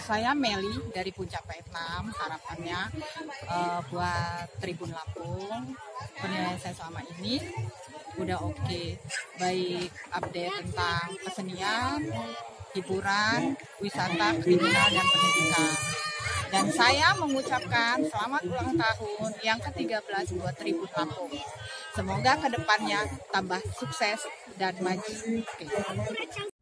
Saya Meli dari Puncak Vietnam. Harapannya buat Tribun Lampung, penilaian saya selama ini udah oke. Baik update tentang kesenian, hiburan, wisata, kriminal, dan pendidikan. Dan saya mengucapkan selamat ulang tahun yang ke-13 buat Tribun Lampung. Semoga kedepannya tambah sukses dan maju. Oke.